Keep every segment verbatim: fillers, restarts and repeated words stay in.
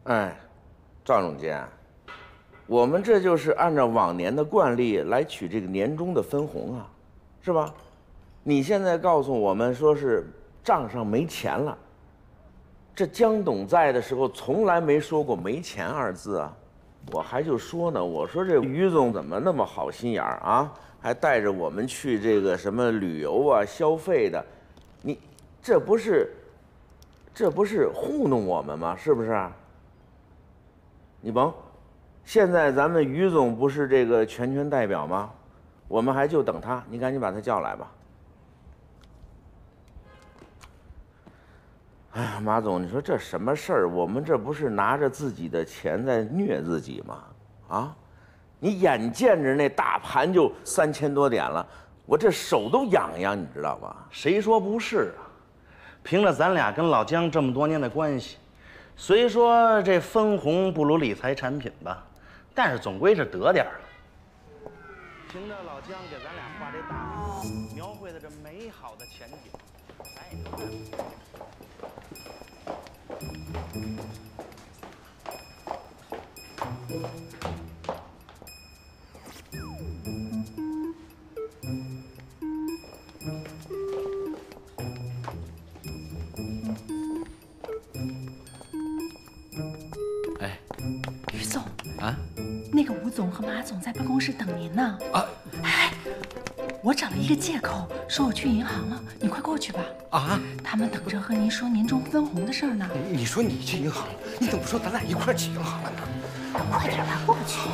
哎，赵总监，我们这就是按照往年的惯例来取这个年终的分红啊，是吧？你现在告诉我们说是账上没钱了，这江董在的时候从来没说过没钱二字啊。我还就说呢，我说这于总怎么那么好心眼儿啊，还带着我们去这个什么旅游啊、消费的，你这不是这不是糊弄我们吗？是不是？你甭，现在咱们于总不是这个全权代表吗？我们还就等他，你赶紧把他叫来吧。哎呀，马总，你说这什么事儿？我们这不是拿着自己的钱在虐自己吗？啊，你眼见着那大盘就三千多点了，我这手都痒痒，你知道吗？ 谁说不是啊？凭着咱俩跟老姜这么多年的关系，虽说这分红不如理财产品吧，但是总归是得点儿了。凭着老姜给咱俩画这大饼，描绘的这美好的前景，咱也就干了。 哎， 于总啊， 那个吴总和马总在办公室等您呢。 啊， 哎，我找了一个借口，说我去银行了，你快过去吧。 啊， 他们等着和您说年终分红的事儿呢。 你说你去银行了，你怎么不说咱俩一块儿去银行了呢？ 快点吧，过去。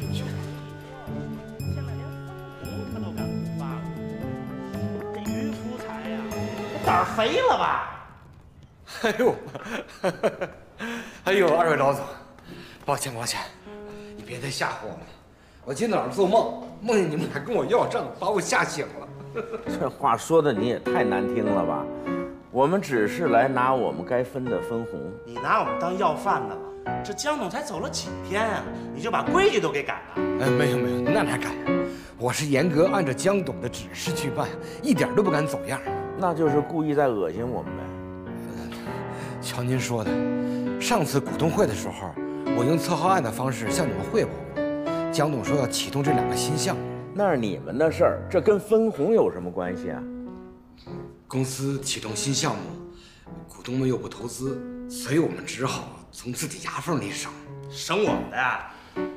现在连分红他都敢不发了，这于福才呀，胆儿肥了吧？ 哎呦，哎呦，二位老总，抱歉抱歉，你别再吓唬我了。我今天早上做梦，梦见你们俩跟我要账，把我吓醒了。 这话说的你也太难听了吧？我们只是来拿我们该分的分红。 你拿我们当要饭的了？这江总才走了几天啊，你就把规矩都给改了？ 哎，没有没有，那哪敢？我是严格按照江董的指示去办，一点都不敢走样。 那就是故意在恶心我们呗。 瞧您说的，上次股东会的时候，我用策划案的方式向你们汇报过，江董说要启动这两个新项目。 那是你们的事儿，这跟分红有什么关系啊？ 公司启动新项目，股东们又不投资，所以我们只好从自己牙缝里省。 省我们的呀？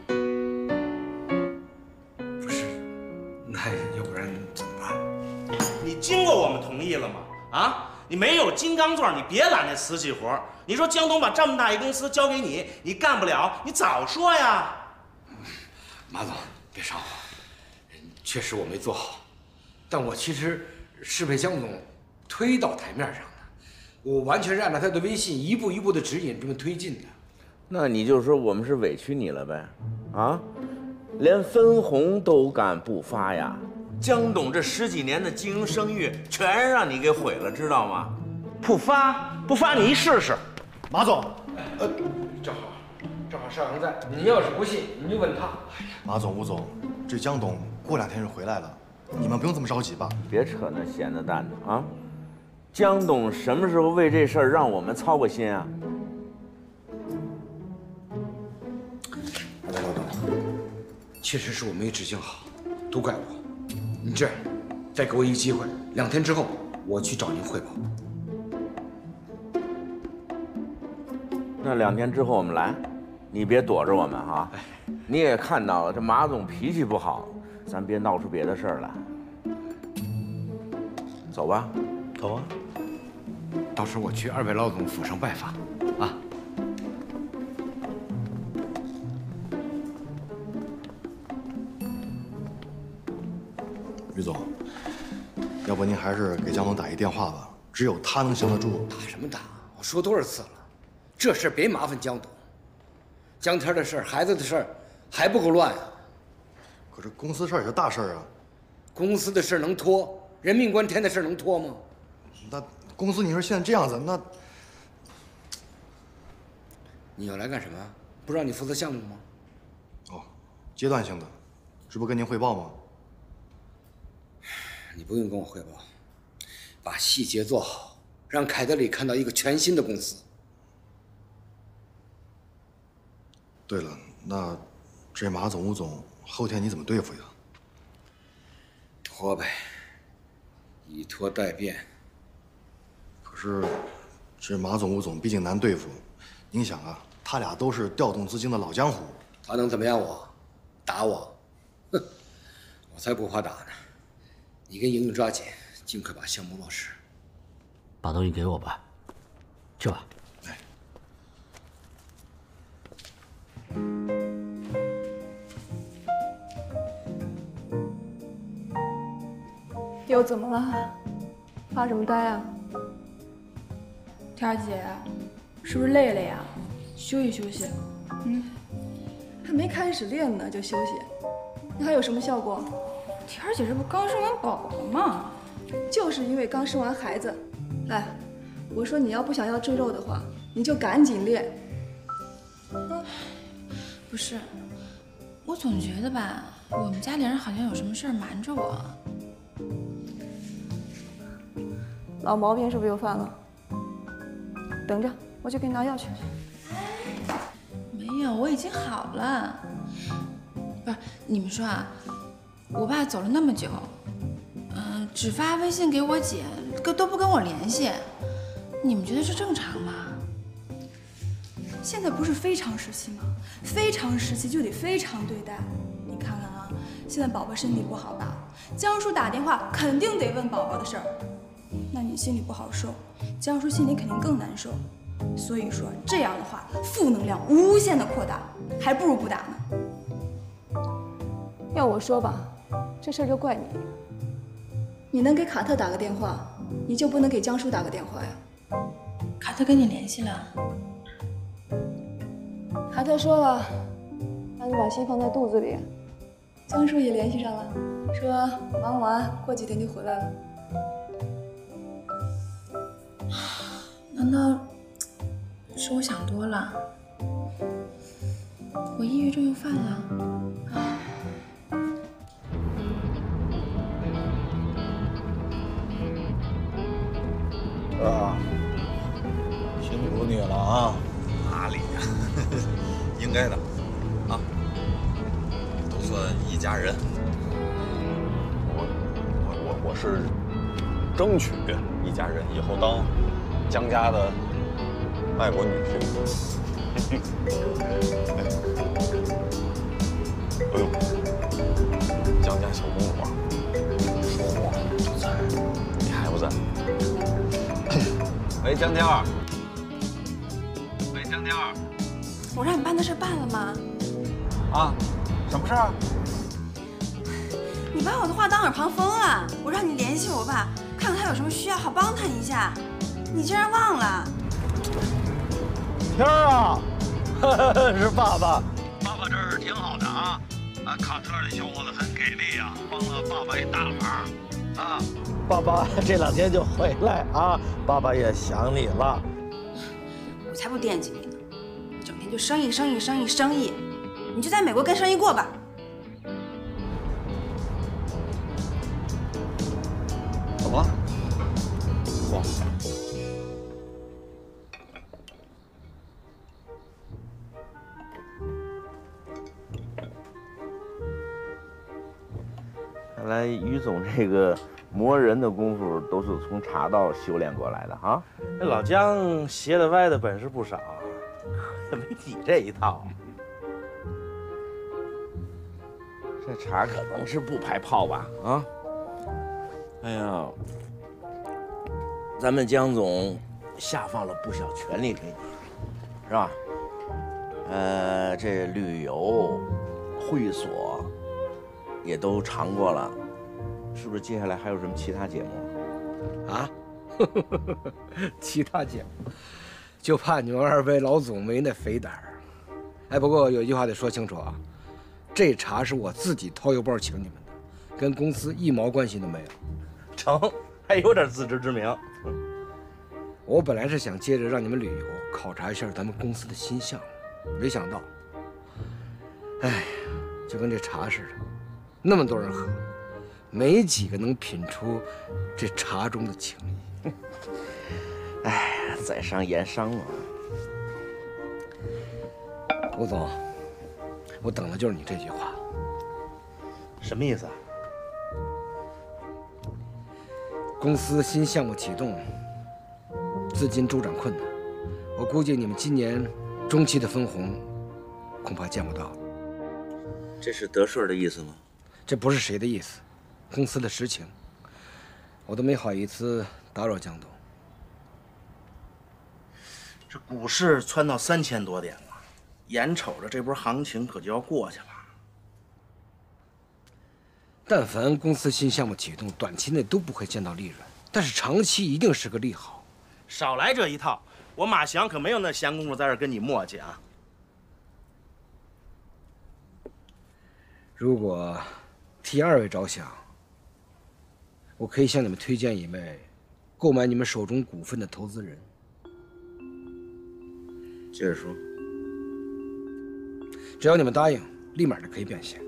不是，那要不然怎么办？ 你经过我们同意了吗？啊，你没有金刚钻，你别揽那瓷器活。你说江董把这么大一公司交给你，你干不了，你早说呀。 马总，别上火，确实我没做好，但我其实是被江总推到台面上的，我完全是按照他的微信一步一步的指引这么推进的。 那你就说我们是委屈你了呗？啊，连分红都敢不发呀？江董这十几年的经营声誉全让你给毁了，知道吗？ 不发不发，你一试试。 马总， 呃，正好，正好邵阳在，你要是不信，你就问他。哎呀， 马总、吴总，这江董过两天就回来了，你们不用这么着急吧？ 别扯那闲的蛋的啊！江董什么时候为这事儿让我们操过心啊？ 二位老董，确实是我没执行好，都怪我。你这样，再给我一个机会，两天之后我去找您汇报。 那两天之后我们来，你别躲着我们哈。你也看到了，这马总脾气不好，咱别闹出别的事儿来。走吧， 走啊。 到时候我去二位老总府上拜访，啊。 于总，要不您还是给江总打一电话吧，只有他能降得住。 打什么打？我说多少次了，这事儿别麻烦江董。江天的事儿、孩子的事儿还不够乱啊！ 可是公司事儿也是大事儿啊。 公司的事儿能拖？人命关天的事儿能拖吗？ 那公司你说现在这样子，那你要来干什么？不让你负责项目吗？ 哦，阶段性的，这不跟您汇报吗？ 你不用跟我汇报，把细节做好，让凯德里看到一个全新的公司。 对了，那这马总、吴总后天你怎么对付呀？ 拖呗，以拖待变。 可是，这马总、吴总毕竟难对付。您想啊，他俩都是调动资金的老江湖， 他能怎么样我？打我？哼，我才不怕打呢。你跟莹莹抓紧，尽快把项目落实。 把东西给我吧，去吧。 哎。 又怎么了？发什么呆啊？ 天儿姐，是不是累了呀？休息休息。 嗯，还没开始练呢就休息，那还有什么效果？ 天儿姐这不刚生完宝宝吗？ 就是因为刚生完孩子。哎，我说你要不想要赘肉的话，你就赶紧练。 啊，不是，我总觉得吧，我们家里人好像有什么事儿瞒着我。 老毛病是不是又犯了？等着，我去给你拿药去。 没有，我已经好了。不是，你们说啊，我爸走了那么久，嗯、呃，只发微信给我姐，都都不跟我联系，你们觉得这正常吗？ 现在不是非常时期吗？非常时期就得非常对待。你看看啊，现在宝宝身体不好吧？江叔打电话肯定得问宝宝的事儿。那你心里不好受，江叔心里肯定更难受。所以说这样的话，负能量无限的扩大，还不如不打呢。要我说吧，这事儿就怪你。你能给卡特打个电话，你就不能给江叔打个电话呀？ 卡特跟你联系了？ 卡特说了，让你把心放在肚子里。江叔也联系上了，说忙完过几天就回来了。 难道是我想多了？我抑郁症又犯了？ 哥，辛苦你了啊！ 哪里呀？应该的，啊，都算一家人。 我我我我是争取一家人，以后当江家的外国女婿。哎呦，江家小公主啊，说我不在，你还不在？喂，江天儿。喂，江天儿。 我让你办的事办了吗？ 啊，什么事儿？ 你把我的话当耳旁风了。我让你联系我爸，看看他有什么需要，好帮他一下。你竟然忘了！ 天儿啊，是爸爸。爸爸这儿挺好的啊，啊，卡特这小伙子很给力啊，帮了爸爸一大忙。啊，爸爸这两天就回来啊，爸爸也想你了。 我才不惦记你呢，整天就生意生意生意生意，你就在美国跟生意过吧。 怎么了？我。 看来于总这个磨人的功夫都是从茶道修炼过来的啊！ 这老姜斜的歪的本事不少，可没你这一套。 这茶可能是不排泡吧？啊！哎呀，咱们姜总下放了不小权力给你，是吧？呃，这旅游、会所也都尝过了，是不是？接下来还有什么其他节目？ 啊？其他节目，就怕你们二位老总没那肥胆儿。哎，不过有一句话得说清楚啊，这茶是我自己掏腰包请你们的，跟公司一毛关系都没有。 成，还有点自知之明。 我本来是想接着让你们旅游，考察一下咱们公司的新项目，没想到，哎，就跟这茶似的，那么多人喝，没几个能品出这茶中的情谊。 哎，在商言商嘛。 吴总， 我等的就是你这句话。 什么意思啊？ 公司新项目启动，资金周转困难，我估计你们今年中期的分红恐怕见不到了。 这是德顺的意思吗？ 这不是谁的意思，公司的实情。我都没好意思打扰江董。 这股市窜到三千多点了，眼瞅着这波行情可就要过去了。 但凡公司新项目启动，短期内都不会见到利润，但是长期一定是个利好。 少来这一套，我马翔可没有那闲工夫在这跟你磨叽啊。 如果替二位着想，我可以向你们推荐一位购买你们手中股份的投资人。 接着说。 只要你们答应，立马就可以变现。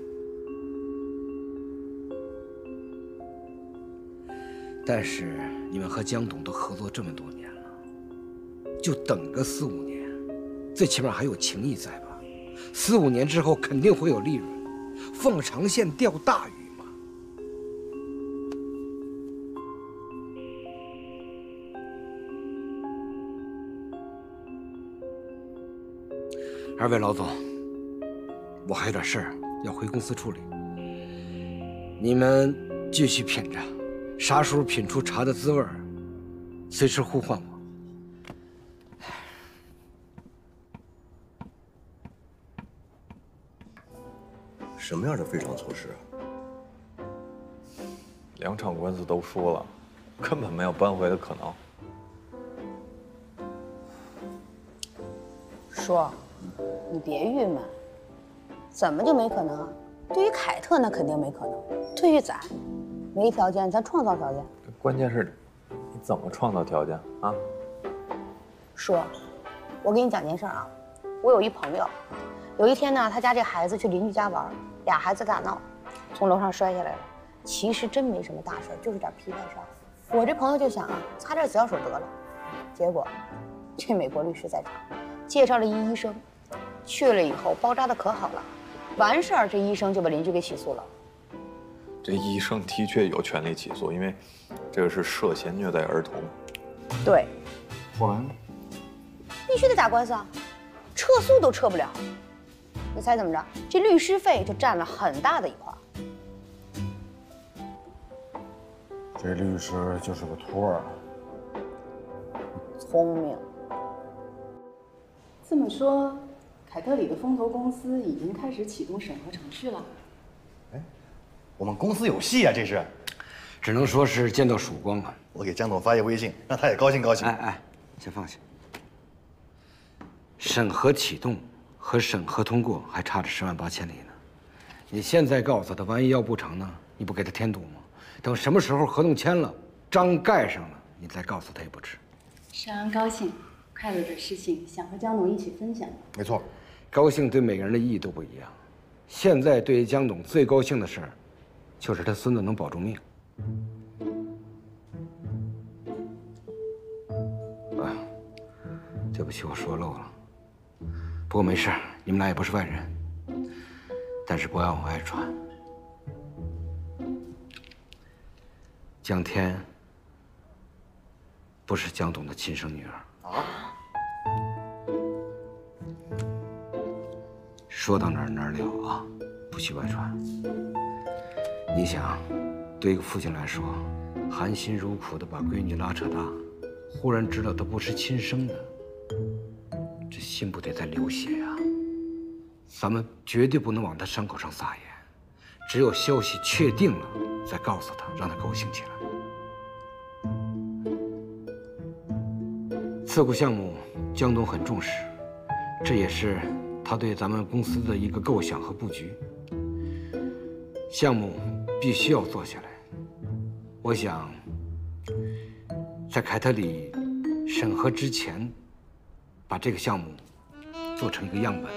但是你们和江董都合作这么多年了，就等个四五年，最起码还有情谊在吧？四五年之后肯定会有利润，放长线钓大鱼嘛。二位老总，我还有点事儿要回公司处理，你们继续品着。啥时候品出茶的滋味儿，随时呼唤我。 什么样的非常措施？ 两场官司都输了，根本没有扳回的可能。 叔，你别郁闷，怎么就没可能啊？对于凯特那肯定没可能，对于咱。没条件，咱创造条件。 关键是，你怎么创造条件啊？ 叔，我给你讲件事啊。我有一朋友，有一天呢，他家这孩子去邻居家玩，俩孩子打闹，从楼上摔下来了。其实真没什么大事，就是点皮外伤。我这朋友就想啊，擦点紫药水得了。结果，这美国律师在场，介绍了一医生，去了以后包扎的可好了，完事儿这医生就把邻居给起诉了。 这医生的确有权利起诉，因为这个是涉嫌虐待儿童。 对， 后来呢？ 必须得打官司啊，撤诉都撤不了。你猜怎么着？这律师费就占了很大的一块。 这律师就是个托儿， 聪明。 这么说，凯特里的风投公司已经开始启动审核程序了。 我们公司有戏啊！这是， 只能说是见到曙光了。 我给江总发一微信，让他也高兴高兴。 哎哎，先放下。审核启动和审核通过还差着十万八千里呢。你现在告诉他，万一要不成呢？你不给他添堵吗？等什么时候合同签了，章盖上了，你再告诉他也不迟。 沈安高兴，快乐的事情想和江董一起分享。 没错， 高兴对每个人的意义都不一样。现在对于江董最高兴的事儿，就是他孙子能保住命。啊，对不起，我说漏了。不过没事，你们俩也不是外人，但是不要往外传。江天不是江董的亲生女儿啊。说到哪儿哪儿了啊，不许外传。你想，对一个父亲来说，含辛茹苦的把闺女拉扯大，忽然知道她不是亲生的，这心不得在流血啊！咱们绝对不能往她伤口上撒盐，只有消息确定了，再告诉她，让她高兴起来。刺股项目，江董很重视，这也是他对咱们公司的一个构想和布局。项目必须要做下来。我想，在凯特里审核之前，把这个项目做成一个样本。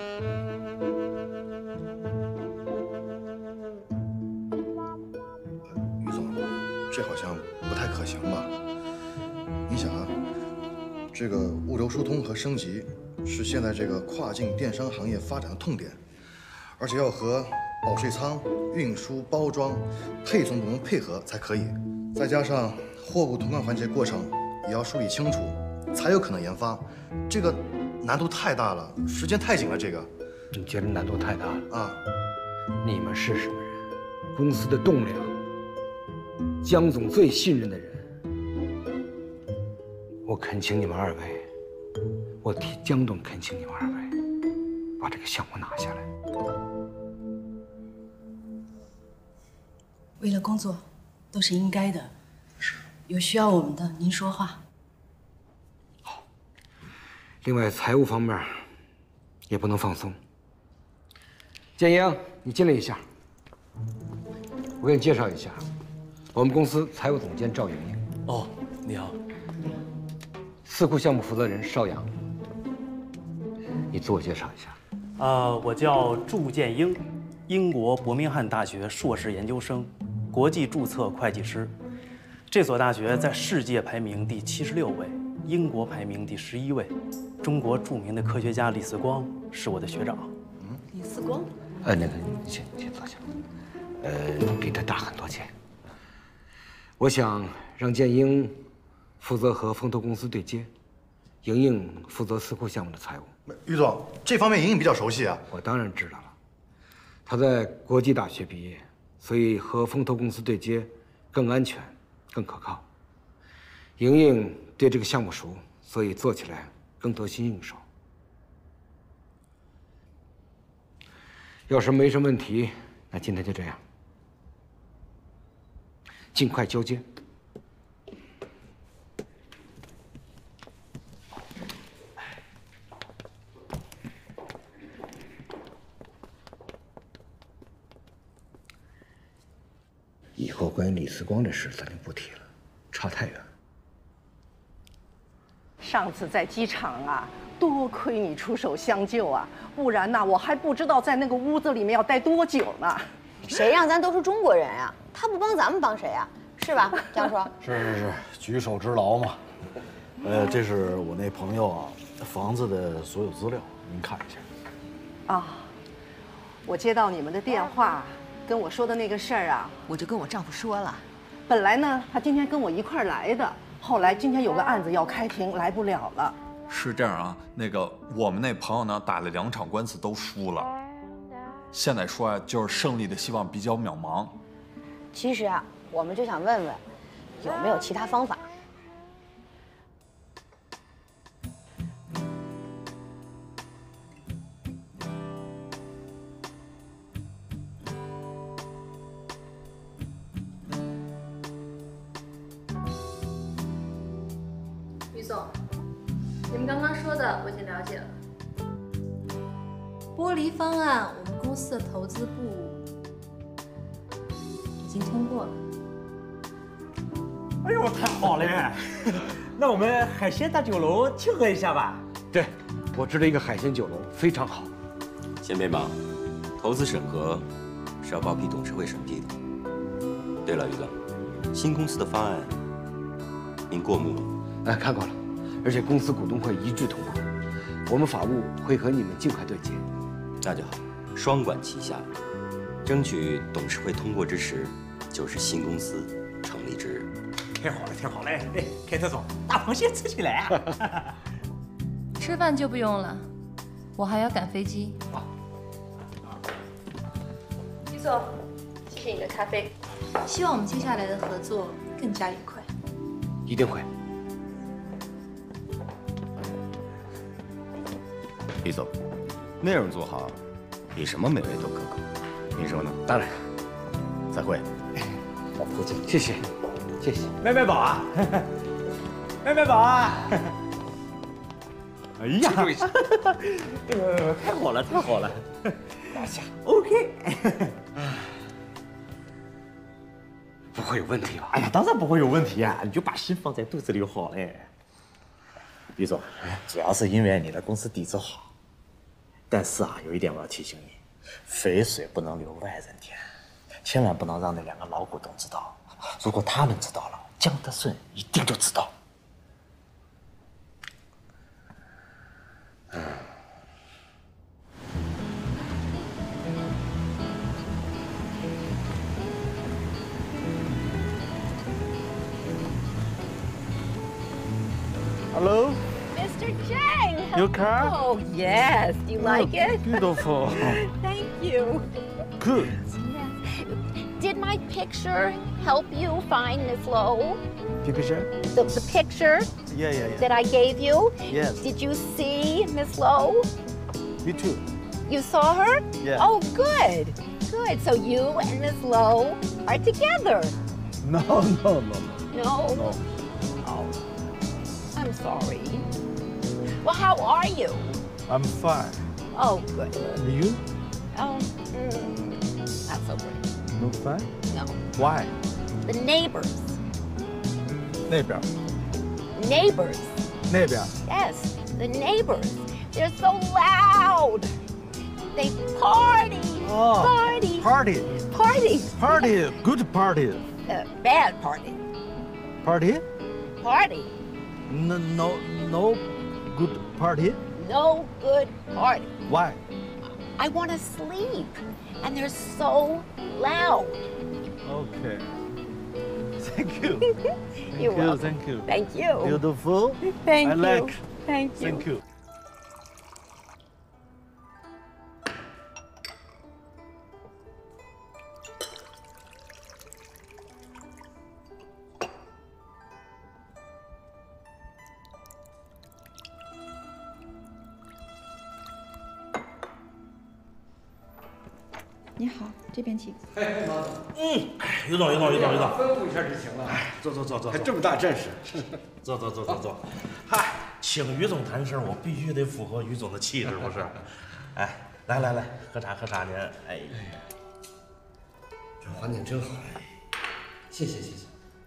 于总，这好像不太可行吧？你想啊，这个物流疏通和升级是现在这个跨境电商行业发展的痛点， 而且要和保税仓、运输、包装、配送部门配合才可以。再加上货物通关环节过程也要梳理清楚，才有可能研发。这个难度太大了，时间太紧了。这个， 你觉得难度太大了啊？ 你们是什么人？公司的栋梁，江总最信任的人。我恳请你们二位，我替江总恳请你们二位，把这个项目拿下来。 为了工作，都是应该的。是。有需要我们的，您说话。 好。另外，财务方面也不能放松。建英，你进来一下。我给你介绍一下，我们公司财务总监赵莹莹。 哦，你好。 四库项目负责人邵阳，你自我介绍一下。 呃，我叫祝建英，英国伯明翰大学硕士研究生，国际注册会计师。这所大学在世界排名第七十六位，英国排名第十一位。中国著名的科学家李四光是我的学长。 嗯，李四光。 呃，那个，你先先坐下。呃，比他大很多届。我想让建英负责和风投公司对接，莹莹负责四库项目的财务。 于总，这方面莹莹比较熟悉啊。 我当然知道了，她在国际大学毕业，所以和风投公司对接更安全、更可靠。莹莹对这个项目熟，所以做起来更得心应手。要是没什么问题，那今天就这样，尽快交接。以后关于李四光的事咱就不提了，差太远了。 上次在机场啊，多亏你出手相救啊，不然呐，我还不知道在那个屋子里面要待多久呢。 谁让咱都是中国人啊？他不帮咱们帮谁啊？是吧，江叔？ 是是是，举手之劳嘛。呃，这是我那朋友啊，房子的所有资料，您看一下。 啊，我接到你们的电话。跟我说的那个事儿啊， 我就跟我丈夫说了。 本来呢，他今天跟我一块儿来的，后来今天有个案子要开庭，来不了了。 是这样啊，那个我们那朋友呢，打了两场官司都输了，现在说啊，就是胜利的希望比较渺茫。 其实啊，我们就想问问，有没有其他方法？ 于总，你们刚刚说的我已经了解了。剥离方案，我们公司的投资部已经通过了。 哎呦，太好了！那我们海鲜大酒楼庆贺一下吧。 对，我知道一个海鲜酒楼非常好。 先别忙，投资审核是要报批董事会审批的。对了，于总，新公司的方案您过目了？ 哎，看过了，而且公司股东会一致通过。我们法务会和你们尽快对接。 那就好，双管齐下，争取董事会通过之时，就是新公司成立之日。 太好了，太好了！哎，开特总，大螃蟹吃起来啊！ 吃饭就不用了，我还要赶飞机。 好。 于总，谢谢你的咖啡，希望我们接下来的合作更加愉快。 一定会。 李总，内容做好，比什么美味都可口。您说呢？ 当然。 再会。 不敬，谢谢，谢谢。 麦麦宝啊，麦麦宝啊！哎呀，呃，太好了，太好了！大家 OK。 不会有问题吧？ 哎呀，当然不会有问题啊！你就把心放在肚子里好嘞。 李总，主要是因为你的公司底子好。但是啊，有一点我要提醒你，肥水不能流外人田，千万不能让那两个老股东知道。如果他们知道了，江德顺一定就知道。 嗯。 Hello. Mister Chang. Your car? Oh, yes. Do you like Oh, it? beautiful. Thank you. Good. Did my picture help you find Miss Lowe? Picture? The, the picture Yeah, yeah, yeah. that I gave you? Yes. Did you see Miss Lowe? Me too. You saw her? Yeah. Oh, good. Good. So you and Miss Lowe are together. No, no, no, no. No? No. Oh, I'm sorry. Well, how are you? I'm fine. Oh, good. And you? Oh, mm, not so great. No fine? No. Why? The neighbors. 那边。 Neighbors. 那边。 Yes, the neighbors. They're so loud. They party. Oh, Party. Party. Party. Party. Good party. Uh, bad party. Party? Party. No, no, no good party. No good party. Why? I want to sleep, and they're so loud. Okay. Thank you. Thank You're you. welcome. Thank you. Thank you. Beautiful. Thank I you. like. Thank you. Thank you. 你好，这边请。 哎，马总。嗯，于总，于总，于总，于总， 吩咐一下就行了。 哎，坐坐坐坐， 还这么大阵势。 坐坐坐坐坐。嗨，请于总谈事儿，我必须得符合于总的气质，不是？哎，来来来，喝茶喝茶，您。哎， 这环境真好，谢谢谢谢。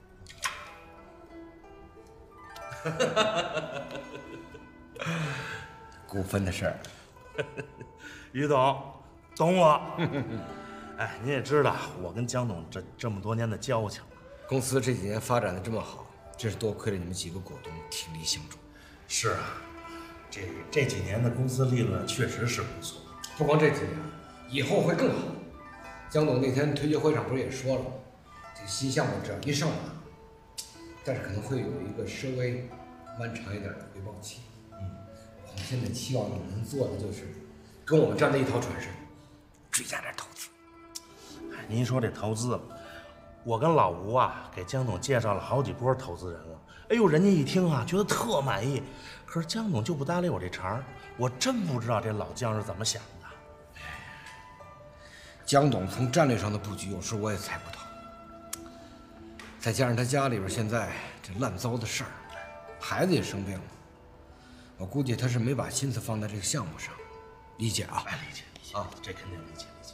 股份的事儿， 于总。 懂我，哎，您也知道，我跟江总这这么多年的交情， 公司这几年发展的这么好，真是多亏了你们几个股东挺力相助。 是啊，这这几年的公司利润确实是不错。 不光这几年，以后会更好。江总那天推介会上不是也说了，这个新项目只要一上马，但是可能会有一个稍微漫长一点的回报期。嗯，我们现在期望你们能做的就是跟我们站在一条船上。 追加点投资。 哎，您说这投资，我跟老吴啊给江总介绍了好几波投资人了。哎呦，人家一听啊，觉得特满意。可是江总就不搭理我这茬儿，我真不知道这老江是怎么想的。 江总从战略上的布局，有时我也猜不透。再加上他家里边现在这乱糟的事儿，孩子也生病了，我估计他是没把心思放在这个项目上。理解啊？ 哎，理解。 啊，这肯定理解理解。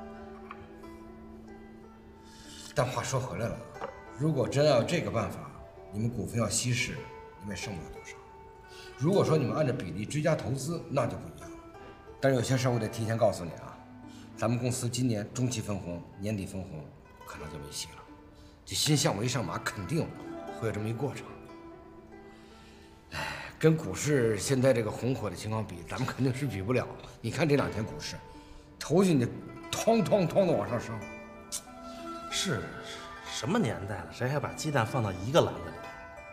但话说回来了，如果真要有这个办法，你们股份要稀释，你们也剩不了多少。如果说你们按照比例追加投资，那就不一样了。但是有些事儿我得提前告诉你啊，咱们公司今年中期分红、年底分红可能就没戏了。这新项目一上马，肯定会有这么一过程。哎，跟股市现在这个红火的情况比，咱们肯定是比不了。你看这两天股市，投进去，哐哐哐的往上升。 是，什么年代了，谁还把鸡蛋放到一个篮子里？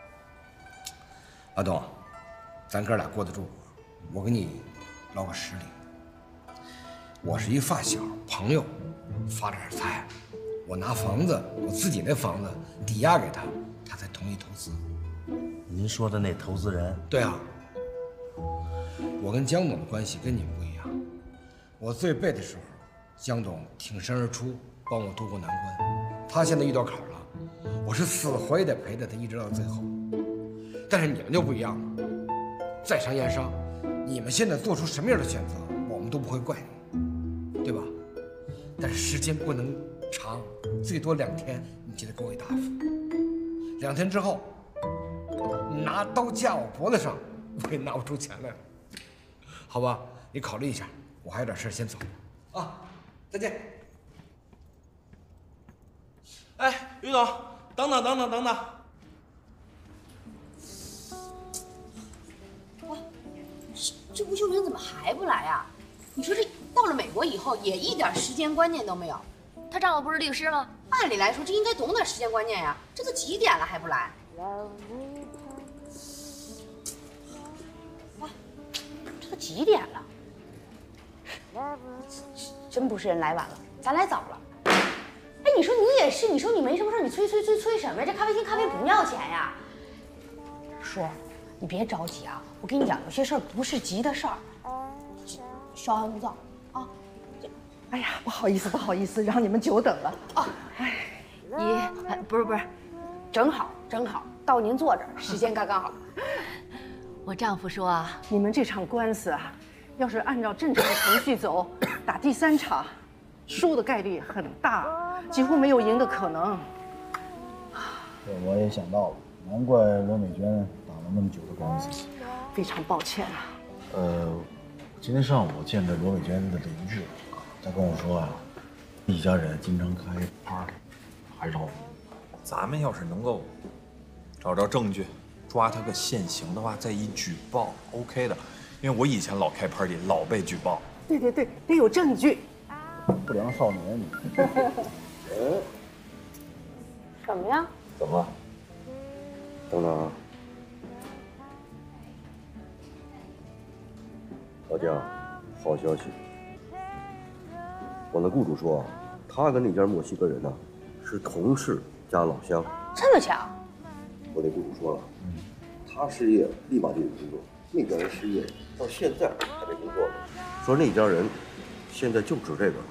阿东，咱哥俩过得住，我跟你唠个实理。我是一发小朋友，发点财，我拿房子，我自己那房子抵押给他，他才同意投资。 您说的那投资人？ 对啊。我跟江总的关系跟你们不一样，我最背的时候，江总挺身而出，帮我渡过难关。他现在遇到坎儿了，我是死活也得陪着他一直到最后。但是你们就不一样了，在商言商，你们现在做出什么样的选择，我们都不会怪你，对吧？但是时间不能长，最多两天，你就得给我一答复。两天之后，拿刀架我脖子上，我也拿不出钱来了。好吧，你考虑一下，我还有点事先走。啊，再见。 哎，于总，等等等等等等。 哇，这吴秀莲怎么还不来啊？你说这到了美国以后，也一点时间观念都没有。 她丈夫不是律师吗？ 按理来说，这应该懂点时间观念呀。这都几点了还不来？ 几点了？真不是人来晚了，咱来早了。哎，你说你也是，你说你没什么事，你催催催催什么呀？这咖啡厅咖啡不要钱呀。叔，你别着急啊，我跟你讲，有些事儿不是急的事儿，稍安勿躁啊。 哎呀，不好意思，不好意思，让你们久等了。 哦，哎，姨，不是不是，正好正好到您坐这儿，时间刚刚好。 我丈夫说啊， 你们这场官司啊，要是按照正常程序走，打第三场，输的概率很大，几乎没有赢的可能。 这我也想到了，难怪罗美娟打了那么久的官司。 非常抱歉啊。 呃，今天上午我见着罗美娟的邻居，他跟我说啊，一家人经常开 party， 还绕。 咱们要是能够找着证据，抓他个现行的话，再一举报 ，OK 的。因为我以前老开 party， 老被举报。 对对对，得有证据。 不良少年你。 嗯，什么呀？ 怎么了？等等啊。老姜，好消息！我那雇主说，他跟那家墨西哥人呢、啊、是同事加老乡。 这么巧？ 我那雇主说了，他失业立马就有工作，那家人失业到现在还没工作呢。说那家人现在就指这个。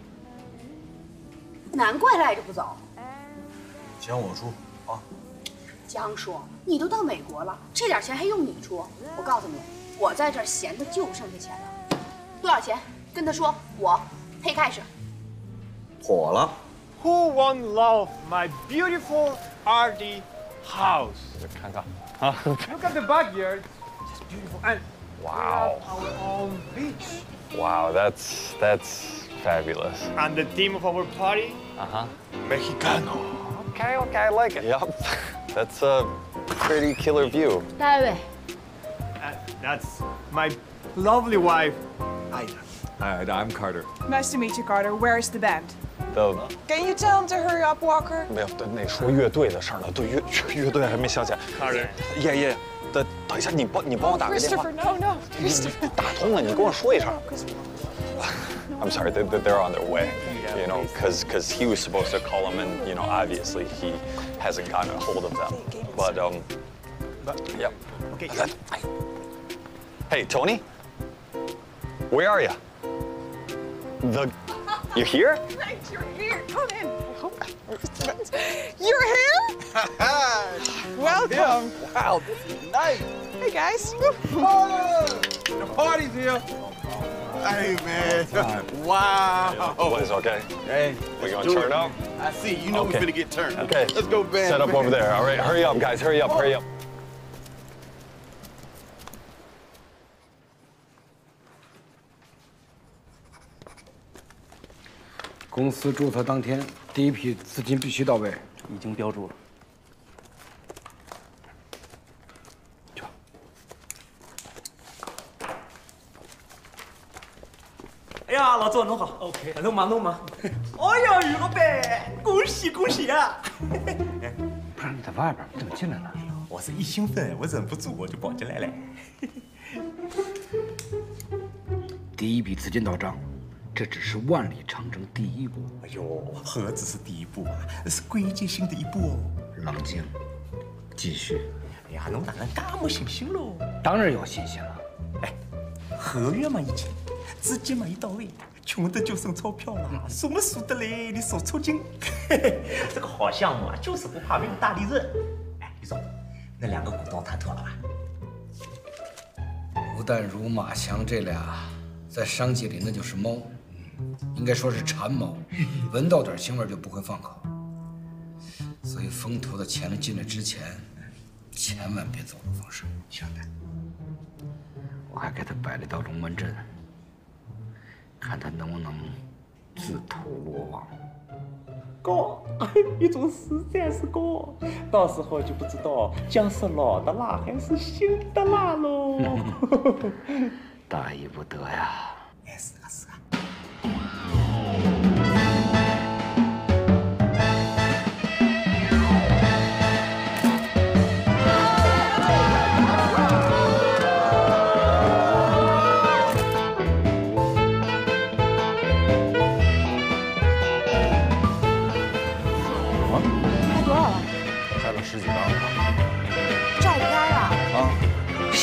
难怪赖着不走。 钱我出啊。 江叔，你都到美国了，这点钱还用你出？我告诉你，我在这儿闲的就剩下钱了。多少钱？跟他说我pay cash。 妥了。 Who won't love my beautiful arty house？ 看看啊 ，Look at the backyard, it's beautiful, and wow, our own beach. Wow, that's that's fabulous. And the theme of our party? Uh huh. Mexicano. Okay, okay, I like it. Yep, that's a pretty killer view. David. Uh, that's my lovely wife, Ida. Hi, Ida. I'm Carter. Nice to meet you, Carter. Where's the band? The Can you tell him to hurry up, Walker? 没有，那说乐队的事儿呢，对乐乐队还没想起来。 Carter. 耶耶，等等一下，你帮你帮我打个电话。 Christopher, no, no. 你你打通了，你跟我说一声。I'm sorry, they, they're on their way. You know, because because he was supposed to call them, and you know, obviously he hasn't gotten a hold of them. But um, yep. Okay. Hey, Tony, where are you? The, you're here? Right, you're here. Come in. I hope you're here? Welcome. Wow, this is nice. Hey, guys. Oh, the party's here. Hey, man. Wow. What is okay? Hey, we gonna turn up? I see. You know Okay. we're gonna get turned. Okay. Let's go, band. Set up over there. All right, hurry up, guys. Hurry up, hurry up. 公司注册当天，第一批资金必须到位。 已经标注了。 哎呀，老周弄好 ，OK， 弄嘛弄嘛。哎呀，于老板，恭喜恭喜啊！ 不是你在外边，你怎么进来了？ 我是一兴奋，我忍不住我就跑进来了。 第一笔资金到账，这只是万里长征第一步。 哎呦，何止是第一步啊，是关键性的一步哦。 冷静，继续。 哎呀，侬当然噶没信心喽。 当然有信心了。 哎，合约嘛已签，资金嘛已到位，穷的就剩钞票了，数么数得来？你数出金。这个好项目啊，就是不怕没有大利润。哎，李总，那两个股东谈妥了吧？ 吴淡如、马翔这俩，在商界里那就是猫，应该说是馋猫，闻到点腥味就不会放口。所以风投的钱进来之前，千万别走漏风声。晓得？我还给他摆了一道龙门阵，看他能不能自投罗网。 高，李总实在是高，到时候就不知道姜是老的辣还是新的辣喽。 大意不得呀。 哎，是啊是啊。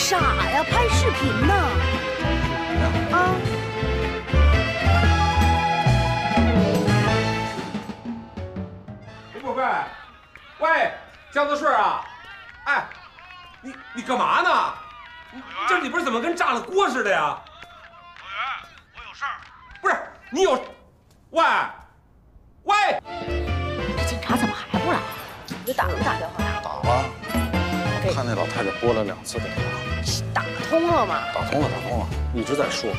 傻呀？拍视频呢？啊！ 哎，宝贝儿，喂，江子顺啊，哎，你你干嘛呢？这里边怎么跟炸了锅似的呀？ 老袁，我有事儿。 不是你有，喂，喂， 警察怎么还不来？你打没打电话呀？ 打了，看那老太太拨了两次电话。 打通了吗？ 打通了，打通了，一直在说。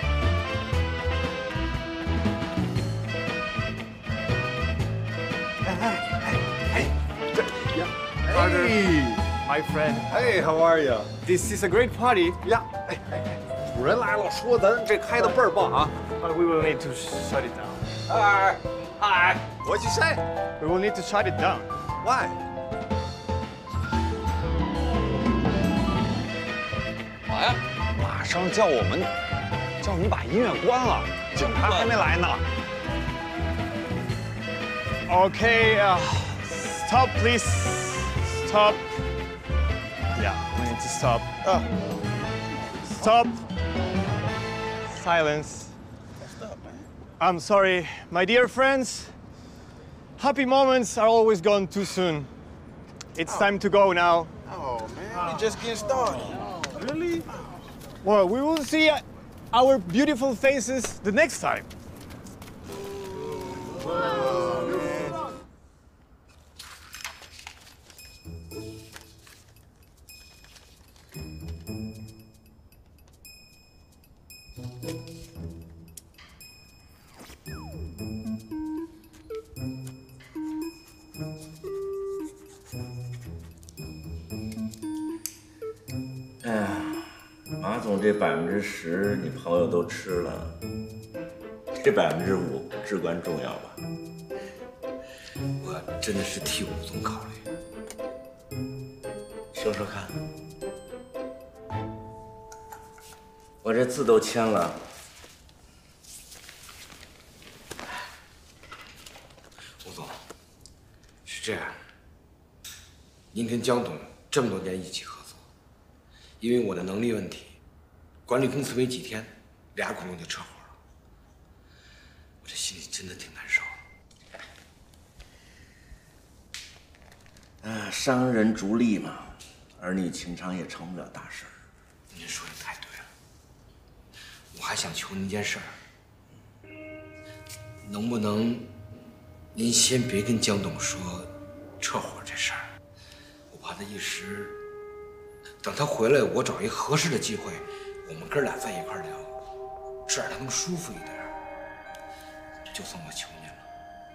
哎哎哎哎，这呀， Hey, my friend. Hey, how are you? This is a great party. 呀，哎哎哎，主人来了，说咱这开的倍儿棒啊。 But we will need to shut it down. Hi, hi. What'd you say? We will need to shut it down. Why? 好呀，马上叫我们，叫你把音乐关了，警察还没来呢。 Okay, uh, stop, please. Stop. Yeah, we need to stop. Uh, stop. Silence. I'm sorry, my dear friends. Happy moments are always gone too soon. It's time to go now. Oh, man, we just getting started. Really? Well, we will see our beautiful faces the next time. Whoa, man. 哎呀，马总这百分之十你朋友都吃了，这百分之五至关重要吧？ 我真的是替吴总考虑。 说说看，我这字都签了。 吴总，是这样，您跟江董这么多年一起合作，因为我的能力问题，管理公司没几天，俩股东就撤伙了，我这心里真的挺难受。 啊，商人逐利嘛，儿女情长也成不了大事儿。 您说的太对了，我还想求您件事儿，能不能您先别跟江董说撤伙这事儿，我怕他一时，等他回来，我找一合适的机会，我们哥俩在一块儿聊，这样他能舒服一点。就算我求您了。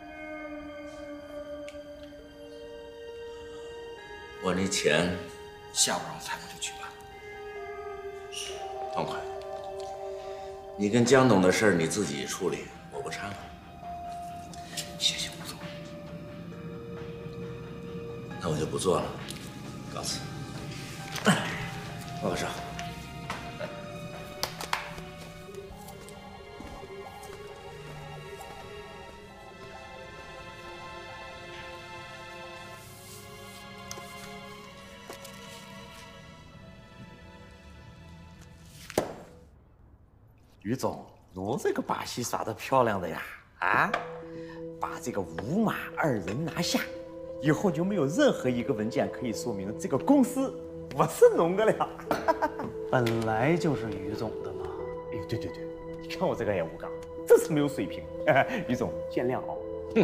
我这钱下午让财务就举办。 痛快。你跟江董的事儿你自己处理，我不掺和。 谢谢吴总。 那我就不做了，告辞。握个手。 于总，侬这个把戏耍得漂亮的呀！啊，把这个五马二人拿下，以后就没有任何一个文件可以说明这个公司不是侬的了。 本来就是于总的嘛。 哎呦，对对对，你看我这个业务岗，真是没有水平。于总，见谅哦。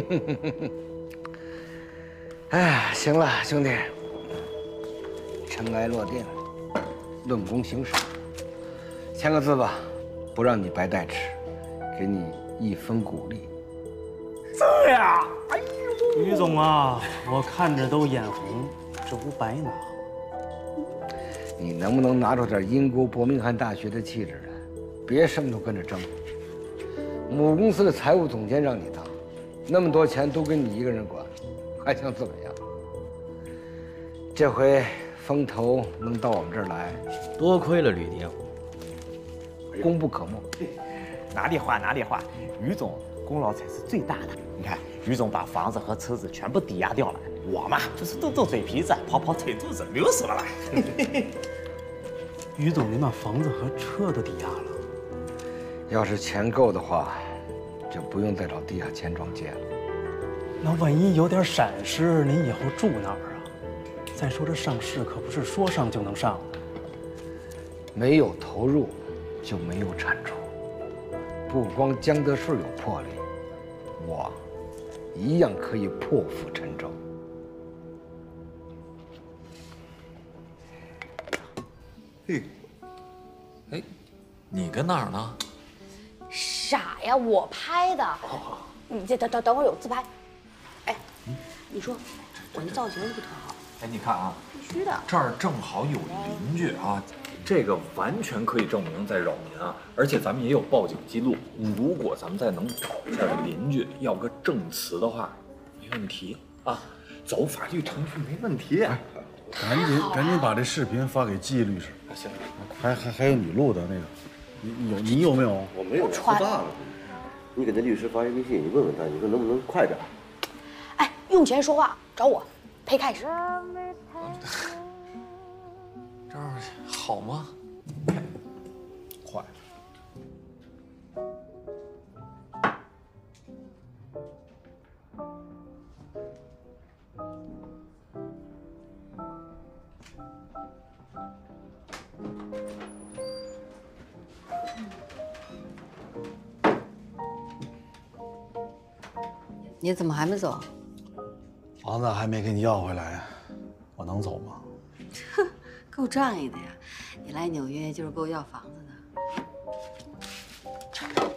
哎，行了，兄弟，尘埃落定，论功行赏，签个字吧。 不让你白带吃，给你一分鼓励。 这呀，哎呦，于总啊，我看着都眼红，这不白拿。 你能不能拿出点英国伯明翰大学的气质来？别什么都跟着争。母公司的财务总监让你当，那么多钱都跟你一个人管，还想怎么样？这回风头能到我们这儿来， 多亏了吕爹。 功不可没， 哪里话哪里话，于总功劳才是最大的。你看，于总把房子和车子全部抵押掉了，我嘛就是斗斗嘴皮子，跑跑腿肚子，没有什么了。 于总，您把房子和车都抵押了。 要是钱够的话，就不用再找地下钱庄借了。 那万一有点闪失，您以后住哪儿啊？再说这上市可不是说上就能上的。 没有投入，就没有产出。不光江德顺有魄力，我一样可以破釜沉舟。 嘿，哎，你跟哪儿呢？ 傻呀，我拍的。你这等等等会儿有自拍。哎，你说我这造型是不是特好？ 哎，你看啊， 必须的。 这儿正好有邻居啊，这个完全可以证明在扰民啊，而且咱们也有报警记录。如果咱们再能找一下这邻居，要个证词的话，没问题啊，走法律程序没问题。 哎，赶紧赶紧把这视频发给季律师。 行， 还还还有你录的那个，你有你有没有？ 我没有， 传大了。你给那律师发一微信，你问问他，你说能不能快点？ 哎，用钱说话，找我，陪开始。 这儿好吗？ 快。 你怎么还没走？ 房子还没给你要回来，我能走吗？ 哼，够仗义的呀！你来纽约就是给我要房子的。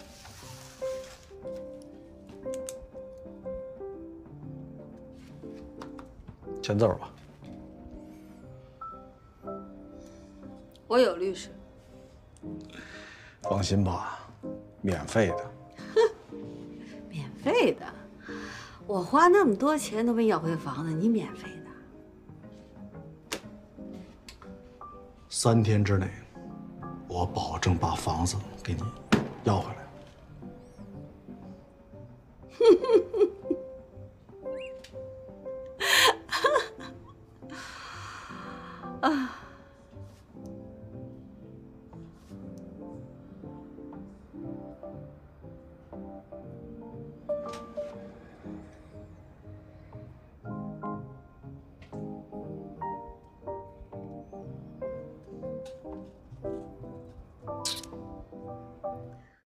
签字吧。 我有律师。 放心吧，免费的。 免费的？我花那么多钱都没要回房子，你免费的？ 三天之内，我保证把房子给你要回来。